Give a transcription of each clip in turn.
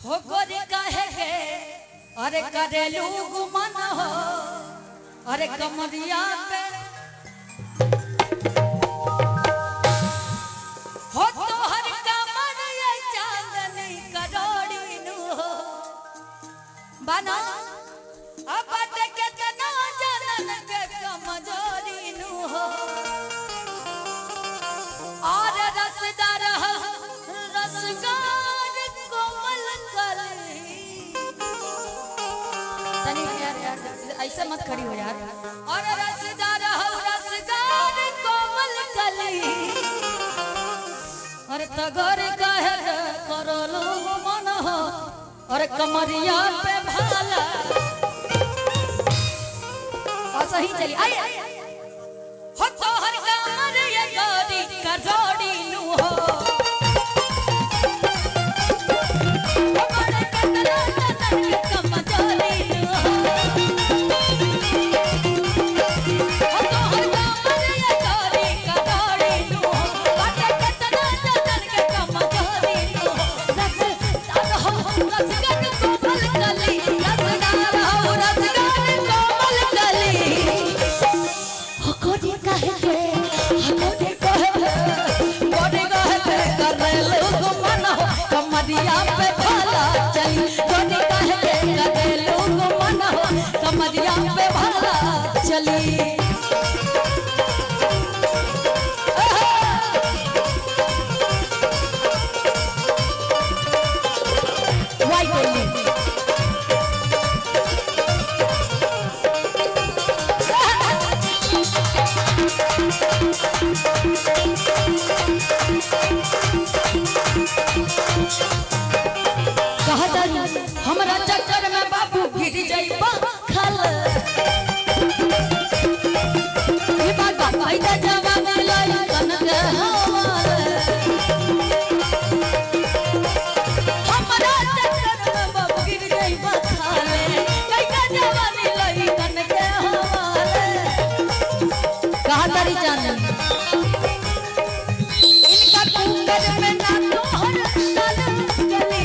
हो गोरी काहे के अरे करेलू गुमान हो अरे कमरिया पे हो तो हर कमरिया चांदनी करोड़ी नु हो बना अब के तना जनन के कमजोरी नु हो और रसदार रसगार कोमल कली तनी यार ऐसे मत खड़ी हो यार और रसदार रसगार कोमल कली और तगर कहे करोलो मन हो और कमरिया पे भाला और सही चली आई हो तो हर कमरिया गोरी करोड़ी नु हो हमारे कतना जनन के कमजोरी नु हो तो हर कमरिया गोरी करोड़ी नु हो हमारे कतना जनन के कमजोरी नु हो रसदार हो रसगार कोमल कली रसदार हो रसगार कोमल कली हो गोरी काहे के कमरिया पे भाला चली गोरी काहे के करेलू गुमान हो कमरिया पे भाला चली वाई कोई हमरा चक्कर में बाबू गिर जाइबा खल ये बाबा फायदा जवान लाई कनक हमरा चक्कर में बाबू गिर जाइबा खल फायदा जवान लाई कनक कहां तारी जान इनका कुंगर में ना तोहर तल गली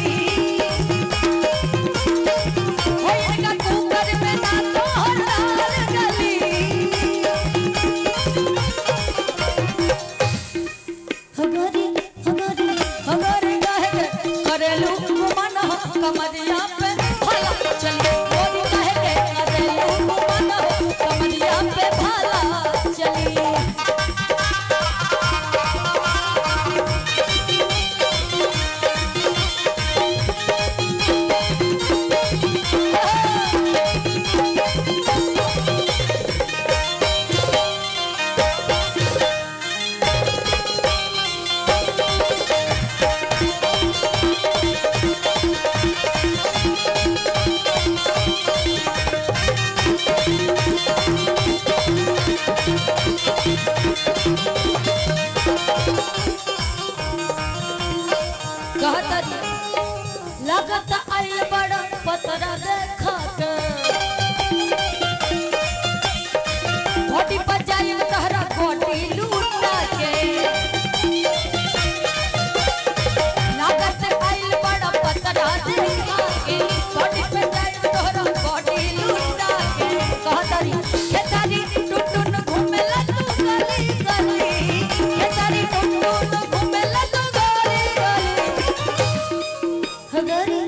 कमरिया पे भाला चली गोरी काहे के करेलू गुमान हो कमरिया पे भाला चली लगत आइल बड़ा पतरा देखा के घोटी बजाई तहरा घोटी लूटा के लगत आइल बड़ा पतरा देखा के घोटी बजाई तहरा घोटी लूटा के कहतरी खेतारी टुटुन घूमेला तू गली गली खेतारी टुटुन घूमेला तू गली गली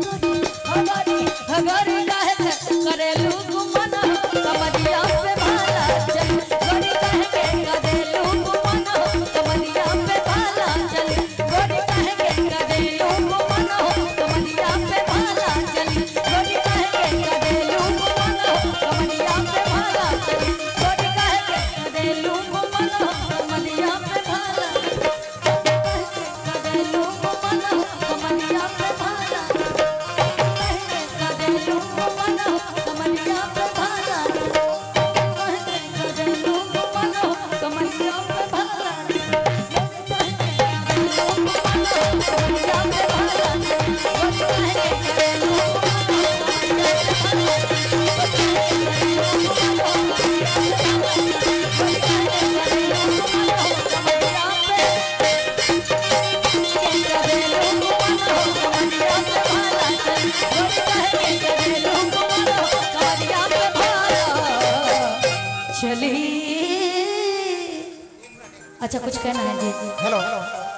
हगरी काहे के करेलू गुमान हो कमरिया पे भाला चली गोरी काहे के करेलू गुमान हो कमरिया पे भाला चली गोरी काहे के करेलू गुमान हो कमरिया पे चली। अच्छा कुछ कहना है जी? हेलो